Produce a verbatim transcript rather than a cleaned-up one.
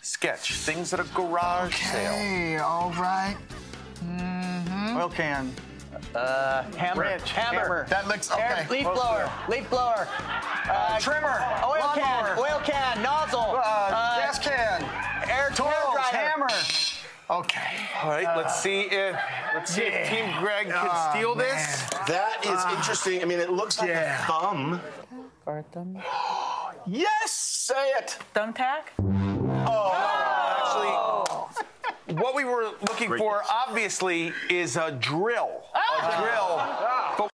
Sketch. Things at a garage sale. Hey, all right. Mm-hmm. Oil can. Uh, hammer. Wrench. Hammer. That looks Air, okay. leaf blower. Leaf blower. Uh, Trimmer. Oil Lawnmower. can. Oil can. Nozzle. Uh, gas can. Air Tools. hair dryer. Hammer. Okay. All right, let's see if let's see if Team Greg can Oh, steal man. this. That is interesting. I mean, it looks like Yeah. a thumb. Or thumb, Yes, say it. thumbtack? Actually, what we were looking for, obviously, is a drill. A drill.